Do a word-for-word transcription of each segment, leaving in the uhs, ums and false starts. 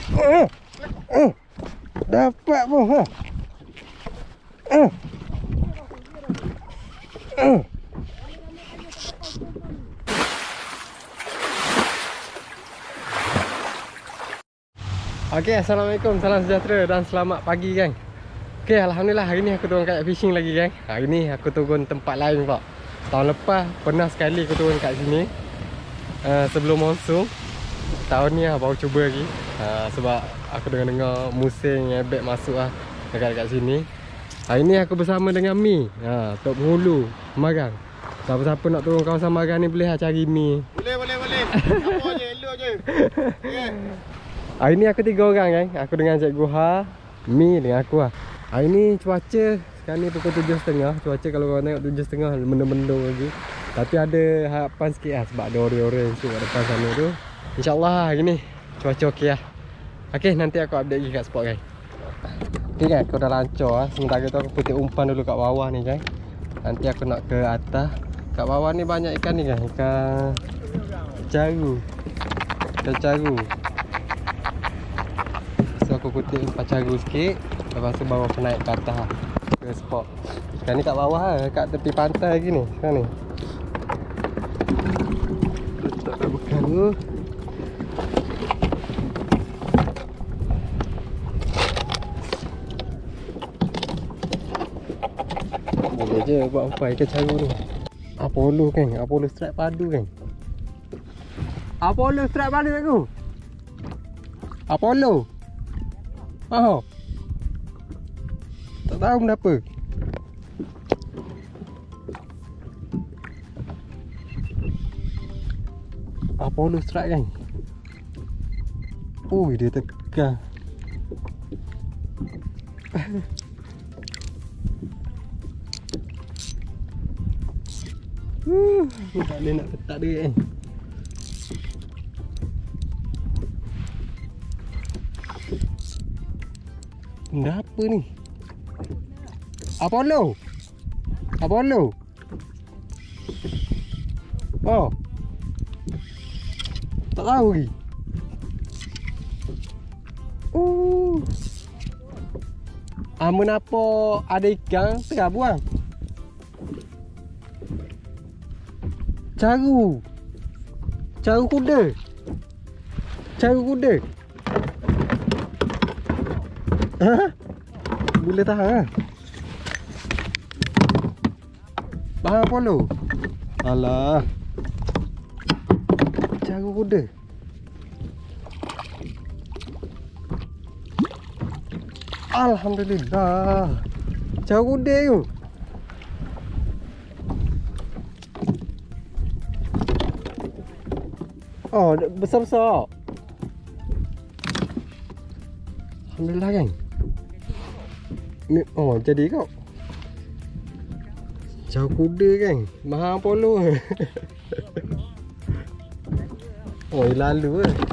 Uh, uh, dapat pun ha. Uh. Uh. Okey, assalamualaikum, salam sejahtera dan selamat pagi geng. Okey, alhamdulillah hari ni aku turun kayak fishing lagi geng. Hari ni aku turun tempat lain pula. Tahun lepas pernah sekali aku turun kat sini uh, sebelum monsun. Tahun ni lah baru cuba lagi uh, sebab aku dengar-dengar musim ebek masuk lah dekat-dekat sini. Hari ni aku bersama dengan Mi, uh, Tok Penghulu Marang. Siapa-siapa nak turun kawasan Marang ni boleh lah cari Mi. Boleh, boleh, boleh. Apa je, elok je. Okay. Hari ni aku tiga orang kan. Aku dengan Cikgu Ha, Mi dengan aku lah. Hari ni cuaca sekarang ni pukul tujuh tiga puluh. Cuaca kalau korang tengok tujuh tiga puluh mendung-mendung lagi. Tapi ada harapan sikit lah sebab ada orang-orang sikit kat depan sana tu. InsyaAllah hari ni cuaca okey lah. Okay, nanti aku update lagi kat spot kan. Okay kan, aku dah lancar lah. Sementara tu aku putih umpan dulu kat bawah ni kan. Nanti aku nak ke atas. Kat bawah ni banyak ikan ni kan. Ikan caru. Ikan caru. So aku kutip umpan caru sikit. Lepas tu baru aku naik ke atas lah, ke spot. Sekarang ni kat bawah lah, kat tepi pantai lagi ni. Sekarang ni letak kat bekal tu. Boleh je buat umpan ikan caru ni. Apollo kan, Apollo strike padu kan. Apollo strike padu aku. Apollo. Oh. Tak tahu kenapa. Apollo strike kan. Oh, dia tegang. Uh, tak boleh nak letak dia kan. Benda apa ni? Apollo. Apollo. Oh. Tak tahu lagi. Uh. Ah, menapa ada ikan tengah buang? Caru. Caru kuda. Caru kuda. Ha? Boleh tahan ha? Bahan Apollo. Alah. Caru kuda. Alhamdulillah. Caru kuda tu. Oh, besar-besar. Alhamdulillah kan. Ni, oh, jadi kau. Caru kuda kan. Mahal Apollo. Oh, lalu eh.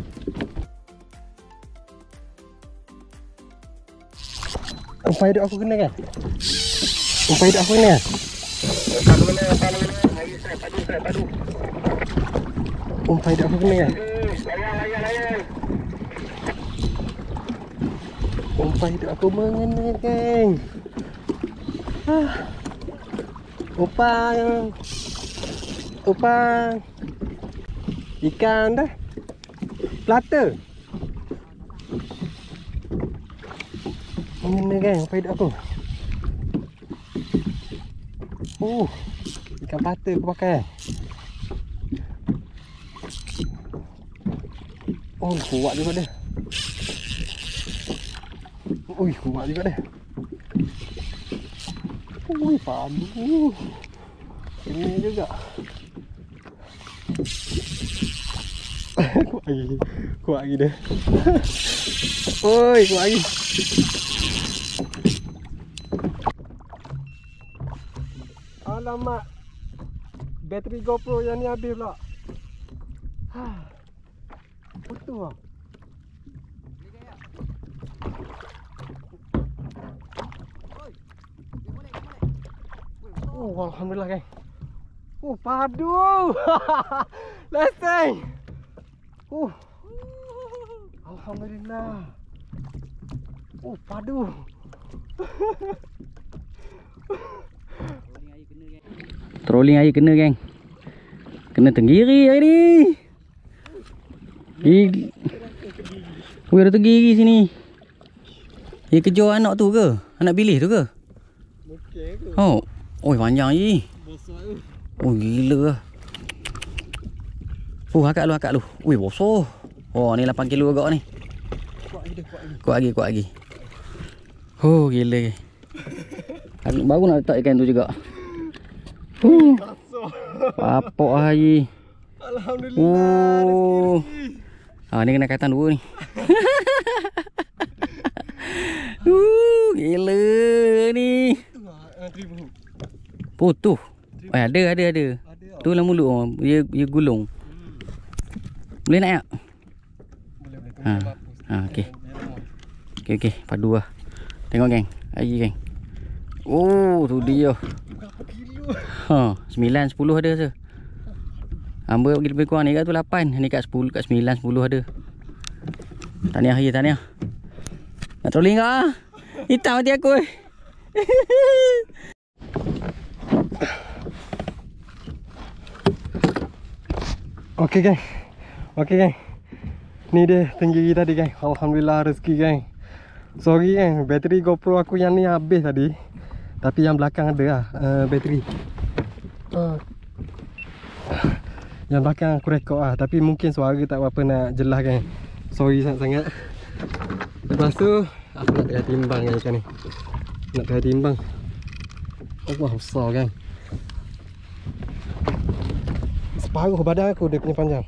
Umpan hidup aku kena kan? Umpan hidup aku kena kan? Padu kena, padu kena. Lagi saya padu, saya padu. Umpan hidup aku kena kan? Layan, layan, layan. Umpan hidup aku mengena geng. Ah. Umpan. Umpan. Ikan dah. Plata. Mengena geng umpan hidup aku. Uh. Ikan plata aku pakai. Oh, kuat juga dia. Ui, kuat juga dia. Ui, padu. Ini juga. Kuat lagi. Kuat lagi dia. Oi, kuat lagi. Alamak. Bateri GoPro yang ni habis pula. Betul lah. Oh, alhamdulillah geng. Oh, padu. Leseng. Uh. Alhamdulillah. Oh, padu. Trolling air kena, geng. Kena tenggiri hari ni. Gigi. Weh, ada tenggiri sini. Dia kejar anak tu ke? Anak bilis tu ke? Okey ke? Oh. Oi, panjang je. Besar tu. Oh, gila lah. Oh, akak lu, akak lu. Ui, bosor. Oh, ni lapan kilo agak ni. Kuat lagi dia, kuat lagi. Kuat lagi, kuat lagi. Oh, gila. Baru nak letak ikan tu juga. Huh. Apa hari? Alhamdulillah. Oh. Rezeki. Ah, ni kena kaitan dua ni. Uh, gila ni. Tribu. Putuh. Oh, ada, ada, ada. Tu lah mulut oh. Dia, dia gulung. Boleh nak tak? Boleh, boleh. Ha. Ha, okey. Okey, okey. Padu lah. Tengok, geng. Lagi, geng. Oh, tu dia. Berapa kilo? Ha, sembilan, sepuluh ada rasa. Hamba pergi lebih kurang ni kat tu lapan. Ni kat sepuluh, kat sembilan, sepuluh ada. Tahniah je, tahniah. Nak trolling kau ah? Hitam hati aku eh. Okey, geng. Okey, geng. Ni dia tenggiri tadi, geng. Alhamdulillah rezeki, geng. Sorry, geng. Bateri GoPro aku yang ni habis tadi. Tapi yang belakang ada lah uh, bateri. Uh. Yang belakang aku rekod lah. Tapi mungkin suara tak berapa nak jelas, geng. Sorry sangat-sangat. Lepas tu aku nak try timbang, geng, ikan ni. Nak try timbang. Allah, besar, geng. Separuh badan aku dia punya panjang.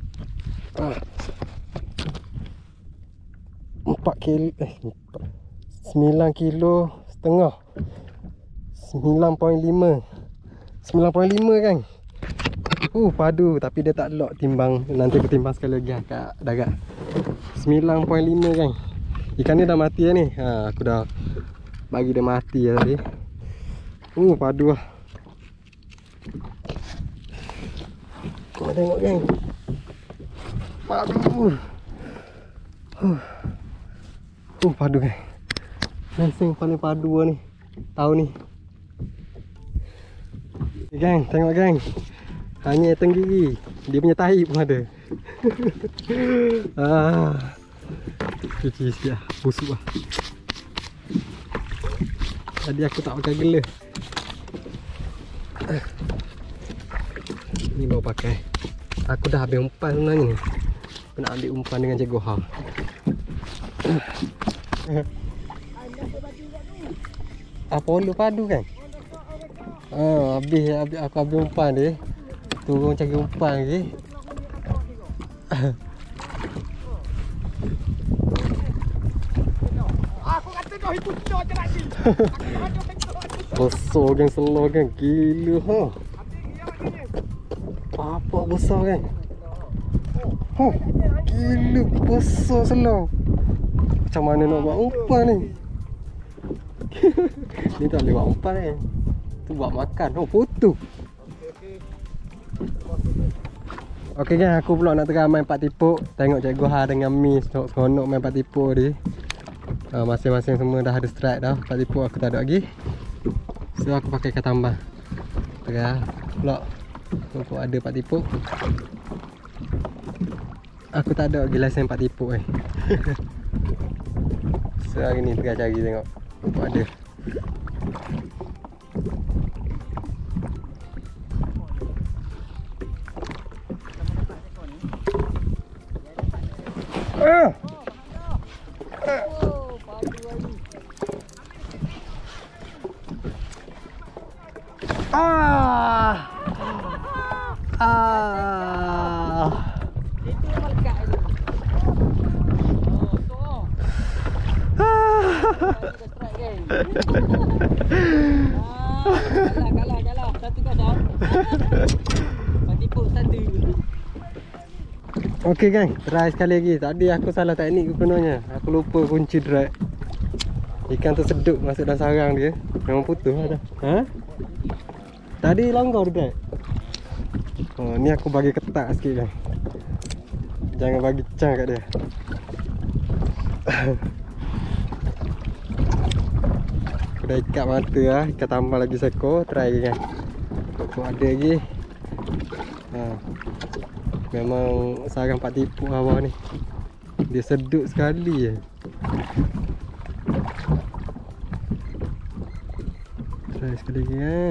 Empat kilo eh sembilan kilo setengah. Sembilan poin lima. Sembilan poin lima, kan. Uh, padu. Tapi dia tak lock timbang. Nanti aku timbang sekali lagi kat darat. Sembilan poin lima, kan. Ikan ni dah mati lah ni. Ha, aku dah bagi dia mati lah tadi. Uh, padu lah. Kau tengok, geng. Padu. Uh. Uh, padu, geng. Mesing paling padu lah ni. Tahu ni. Okay, geng, tengok, geng. Hanya tenggiri. Dia punya tahi pun ada. Ah. Cuci sikit lah. Busuk lah. Tadi aku tak pakai gelar. Ni baru pakai. Aku dah habis umpan sebenarnya ni. Aku nak ambil umpan dengan Cikgu Ha. Apa ulu padu, kan? Ah, habis, habis aku habis umpan dia. Turun cari umpan lagi. Aku kata kau ikut kau je lagi. Besar, geng, selor, geng. Gila, ha. Apa besar, geng. Huh, gila besar selor. Macam mana nak buat umpan ni? Ni tak boleh buat umpan ni. Tu buat makan. Oh, putu. Okey, geng, aku pula nak tengah main empat tipuk. Tengok Cikgu Ha dengan Mi seronok main empat tipuk ni. Uh, masing-masing semua dah ada strike dah. Empat tipuk aku tak ada lagi. So aku pakai ikan tambang. Tengah pula untuk ada empat tipuk. Aku tak ada lagi lesen empat tipuk eh. So hari ni tengah cari tengok untuk ada. Ah. Ah. Ah. Itu melekat tu. Oh, tu. Ah. Strike, geng. Ah, kalah, kalah, kalah. Satu kosong. Patipuk satu. Okey, geng, try sekali lagi. Tadi aku salah teknik sebenarnya. Aku lupa kunci drag. Ikan tu seduk masuk dalam sarang dia. Memang putus lah dah. Ha? Tadi langgar drag. Oh, ni aku bagi ketat sikit, geng. Jangan bagi cang kat dia. Aku dah ikat mata lah. Ikat tambah lagi seko. Try lagi kan. Kok ada lagi. Ha. Memang sarang pak tipu awal ni. Dia sedut sekali je. Try sekali lagi kan.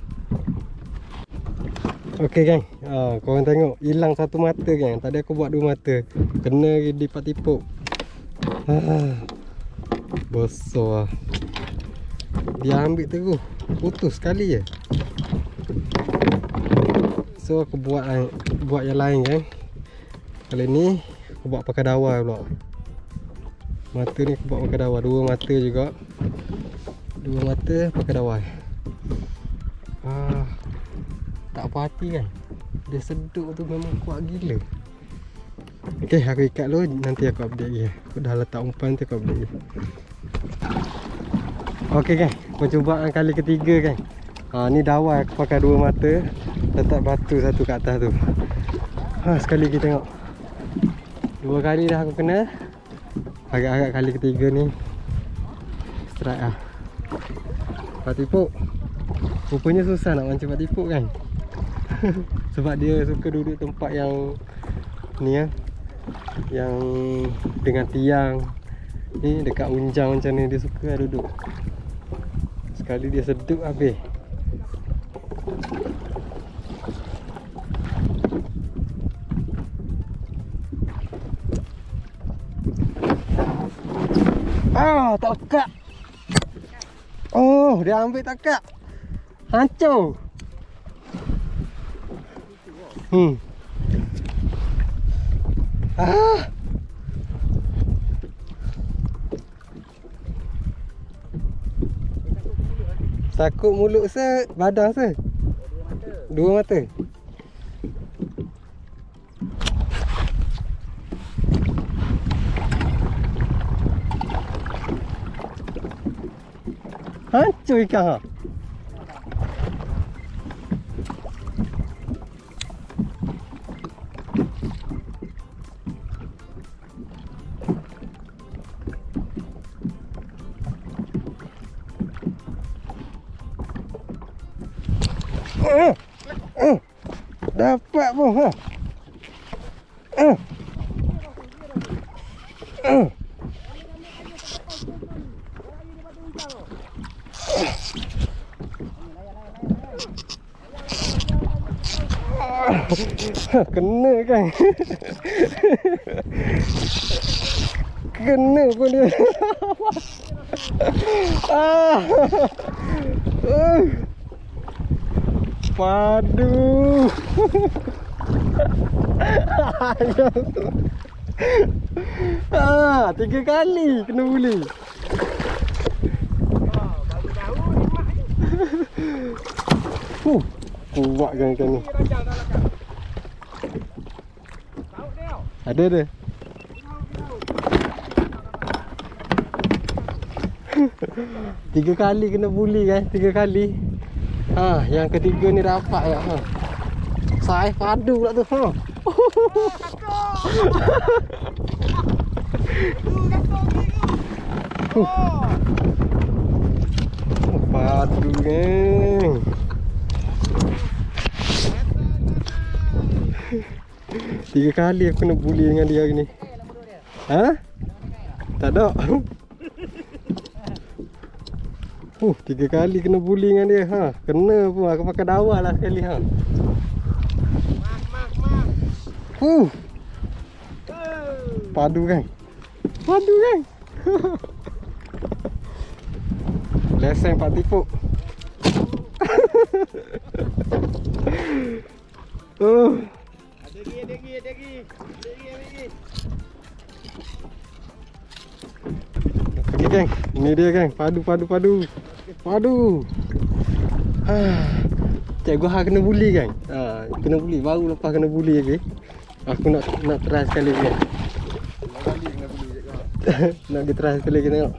Okey gang, ha, korang tengok hilang satu mata gang. Tadi aku buat dua mata. Kena di pak tipuk. Ha. Besar lah. Dia ambil terus. Putus sekali je. So aku buat buat yang lain kan. Kali ni aku buat pakai dawai pula. Mata ni aku buat pakai dawai. Dua mata juga. Dua mata pakai dawai. Ah. Tak puas hati kan. Dia seduk tu memang kuat gila. Okey, aku ikat dulu. Nanti aku update lagi. Aku dah letak umpan, nanti aku update lagi. Okey kan, percubaan kali ketiga kan. Ha, ni dawai aku pakai dua mata. Letak batu satu kat atas tu. Ha, sekali lagi tengok. Dua kali dah aku kena. Agak-agak kali ketiga ni strike lah. Pak tipuk. Rupanya susah nak mancing pak tipuk kan. Sebab dia suka duduk tempat yang ni ya, yang dengan tiang. Ni dekat unjang macam ni dia suka lah duduk. Sekali dia seduk habis. Ah, tak lekat. Oh, dia ambil tak lekat. Hancur. Hmm. Ah. Sakut mulut se, badan se. Dua mata. Hancur ikan ha. Uh, uh, dapat pun ha. Uh. Uh. Kena kan. Kena pun dia. Ah. Uh. Padu. Ah, tiga kali kena buli. Huh, kuat kan ikan ni. Ada ada. Tiga kali kena buli kan, tiga kali. Ha, yang ketiga ni dapat ya. Ha. Saiz padu pula tu. Ha. Oh, padu geng. Tiga kali aku kena buli dengan dia hari ni. Ha? Tak ada. Uh, tiga kali kena buli dengan dia. Ha, kena pun aku pakai dawai lah sekali ha. Uh. Padu kan? Padu kan? Lesen pak tipuk. Uh. Ada lagi, ada lagi, ada lagi. Ada lagi, ada lagi. Okey geng, ini dia geng, padu padu padu. Padu. Ha. Cikgu Ha kena buli geng. Ha, kena buli baru lepas kena buli lagi. Aku nak nak try sekali lagi. Dua kali kena beli cikgu. Nak kita try sekali lagi tengok.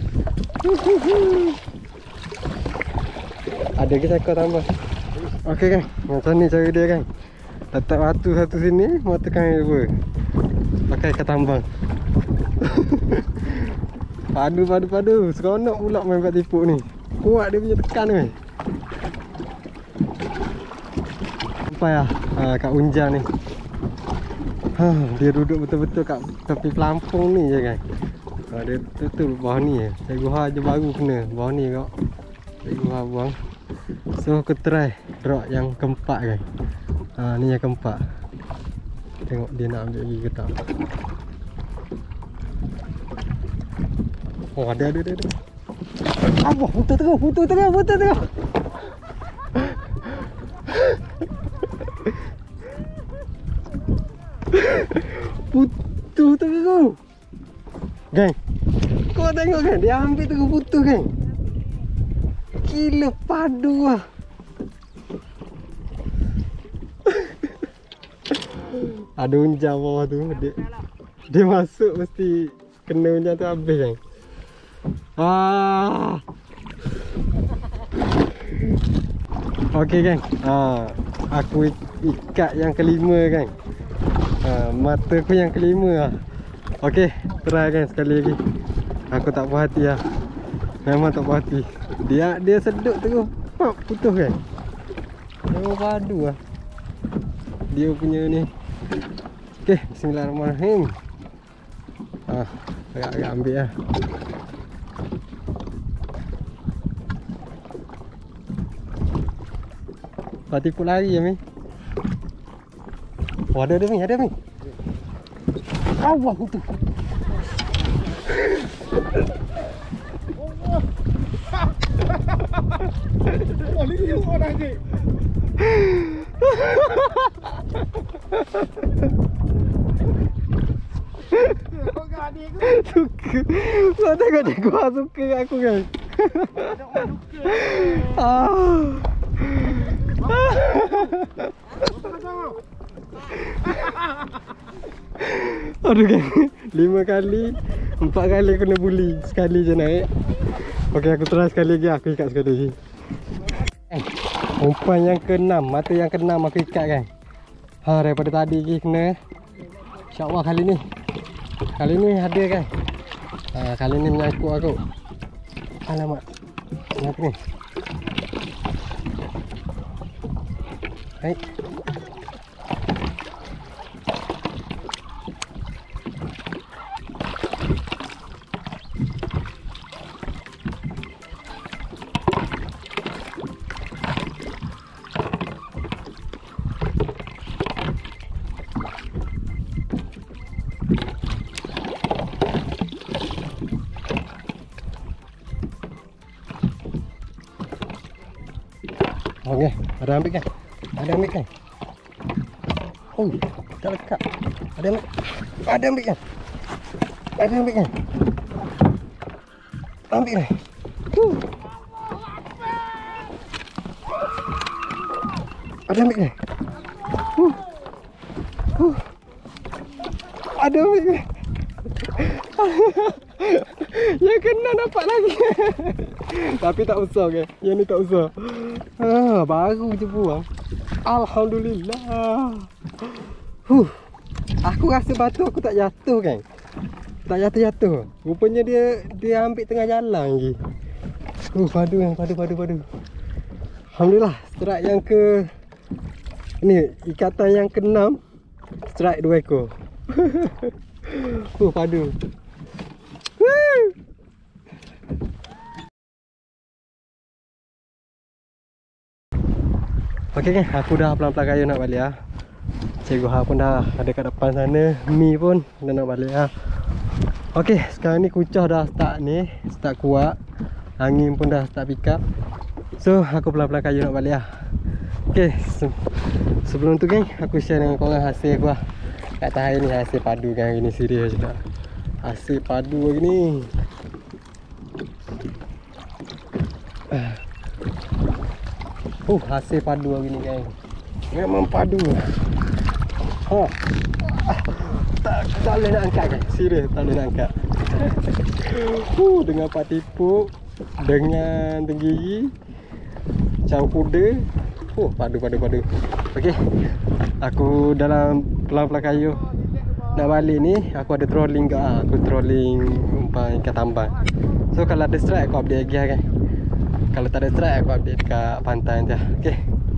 Ada ke sekor tambah. Okey geng, macam ni cara dia geng. Letak batu satu sini, mau tekan dua. Pakai ikat tambang. Padu padu padu. Seronok pula main kat tipuk ni. Kuat dia punya tekan ni. Sampai lah ha, kat Unjang ni. Ha, dia duduk betul-betul kat tepi pelampung ni je kan. Ha, dia betul-betul bawah ni je. Saya guha je baru kena. Bawah ni kau. Saya guha buang. So aku try drop yang keempat kan. Ha, ni yang keempat. Tengok dia nak ambil lagi ke tak. Oh ada ada ada. ada. Apa? Putus terus, putus terus, putus terus. Putus terus. Geng. Kau tengok kan dia ambil terus putus kan. Gila padu lah. Ada unjang bawah tu. Dia, dia masuk mesti kena unjang tu habis kan. Ah. Okey kan. Ah, aku ikat yang kelima kan. Ah, mata aku yang kelima ah. Okey, try kan sekali lagi. Aku tak puas hati lah. Memang tak puas hati. Dia dia sedut terus pop putus kan. Memang padu lah. Dia punya ni. Okey, bismillahirrahmanirrahim. Ah, agak-agak ambil lah. Lepas tipu lari ya Mi. Oh ada ada Mi, ada Mi. Awak itu. Oh, liu orang ni. Kau gadi aku. Suka. Kau tengok dia gua suka kat aku kan. Ah. Aduh kan. Lima kali, empat kali kena bully. Sekali je naik. Okey aku try sekali lagi. Aku ikat sekali lagi. Eh, umpan yang keenam, mata yang keenam aku ikat kan. Ha, daripada tadi lagi kena. InsyaAllah kali ni. Kali ni ada kan. Ha, kali ni menyangkut aku. Alamak. Kenapa ni? Hai. Okey, ada ambil kan? Ada ambil kan? Oh, tak lekat. Ada ambil. Ada ambil kan? Ada ambil kan? Ambil ni. Huh. Ada ambil kan? Huh. Huh. Ada ambil kan? Yang kena dapat lagi. Tapi tak usah kan? Yang ni tak usah. Ah, baru je buang. Alhamdulillah. Huh. Aku rasa batu aku tak jatuh kan. Tak jatuh-jatuh. Rupanya dia dia ambil tengah jalan lagi. Huh, padu yang padu padu padu. Alhamdulillah, strike yang ke ni ikatan yang keenam. Strike dua ekor. Huh, padu. Woo! Okey kan, aku dah pelan-pelan kayu nak balik ah. Cikgu Ha pun dah ada kat depan sana, Mi pun dah nak balik ah. Okey, sekarang ni kucah dah start ni, start kuat. Angin pun dah start pick up. So, aku pelan-pelan kayu nak balik ah. Okey, se sebelum tu geng, aku share dengan korang hasil aku lah. Kat tahun ni hasil padu kan hari ni, serius juga. Hasil padu hari ni. Uh, hasil padu hari ni geng. Memang padu. Ha. Tak, tak boleh nak angkat kan? Serius tak boleh nak angkat. uh, dengan pak tipuk, dengan tenggiri, campur kuda. Oh, padu padu padu. Okey. Aku dalam pelan-pelan kayu nak balik ni aku ada trolling ke ah. Aku trolling umpan ikan tambang. So kalau ada strike aku update lagi kan. Kalau tak ada strike aku update dekat pantai nanti lah. Okay.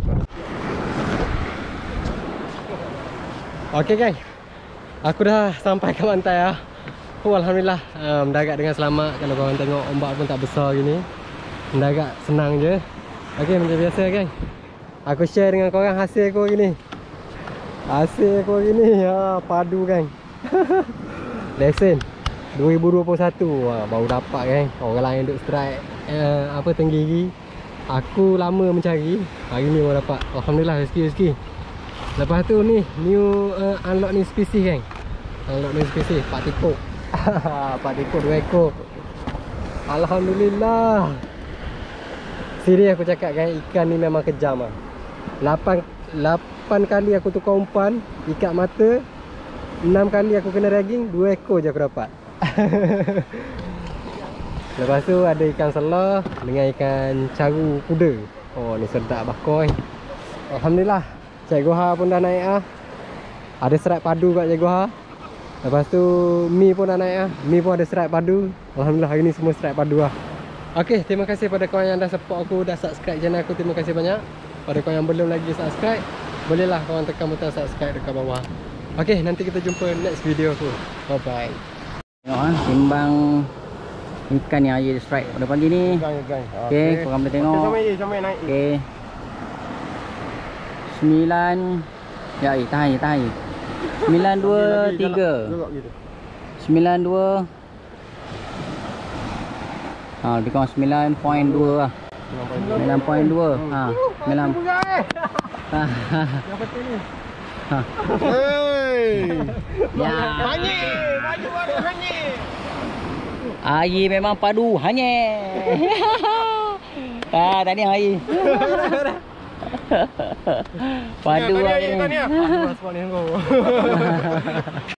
Okay guys, aku dah sampai ke pantai lah. Oh, Alhamdulillah uh, mendarat dengan selamat. Kalau korang tengok ombak pun tak besar gini, mendarat senang je. Okay, macam biasa guys, aku share dengan korang hasil aku gini. Hasil aku gini ha, padu kan. Lesen dua ribu dua puluh satu ha, baru dapat kan. Orang lain duk strike uh, apa tenggiri. Aku lama mencari, hari ni baru dapat. Alhamdulillah, rezeki-rezeki. Lepas tu ni new uh, unlock new species kan. Unlock new species pak tikuk. Pak tikuk dua ekor. Alhamdulillah. Serius aku cakap kan, ikan ni memang kejam ah. lapan lapan kali aku tukar umpan, ikat mata. enam kali aku kena ragging, dua ekor je aku dapat. Lepas tu ada ikan selah dengan ikan caru kuda. Oh ni sedap bakoi. Alhamdulillah. Cikgu Ha pun dah naik ah. Ada serat padu kat Cikgu Ha. Lepas tu Mi pun dah naik ah. Mi pun ada serat padu. Alhamdulillah hari ni semua serat padu lah. Okey, terima kasih pada korang yang dah support aku, dah subscribe channel aku. Terima kasih banyak. Pada korang yang belum lagi subscribe, bolehlah korang tekan butang subscribe dekat bawah. Okey, nanti kita jumpa next video aku. Bye bye. Tengok ah, timbang ikan yang Ayi strike pada pagi ni. Gang gang. Okey, korang boleh tengok. Sama je, sama naik. Okey. sembilan. Ya, Ayi, tahan Ayi, tahan Ayi. sembilan dua tiga. sembilan dua. Ha, lebih kurang sembilan koma dua lah. sembilan koma dua. Ha, sembilan. Ha. Yang penting ni. Ha. Hei. Ya. Hanyir, baju baru hanyir. Ayi memang padu hanyir. Ah, tadi Ayi. Padu Tania, Ayi. Tania, Tania. Aku spot ni kau.